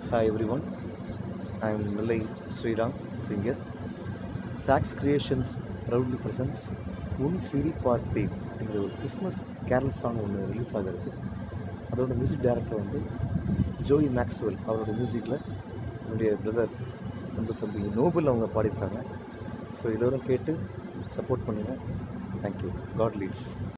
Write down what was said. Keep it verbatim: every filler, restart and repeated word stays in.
Hi everyone, I am Nillai Sriram, singer. Sax Creations proudly presents Punchiri paarthen என்ற ஒரு Christmas carol song ஒன்று release ஆகிருக்கு. அதோட music director வந்து Joy Maxwell. அவரோட மியூசிக்கில் என்னுடைய பிரதர் வந்து தம்பி நோபல் அவங்க பாடியிருக்காங்க. ஸோ எல்லோரும் கேட்டு சப்போர்ட் பண்ணுங்கள். தேங்க்யூ. God leads.